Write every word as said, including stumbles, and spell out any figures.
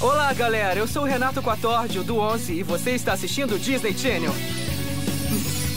Olá, galera. Eu sou o Renato Quattordio, do onze, e você está assistindo o Disney Channel.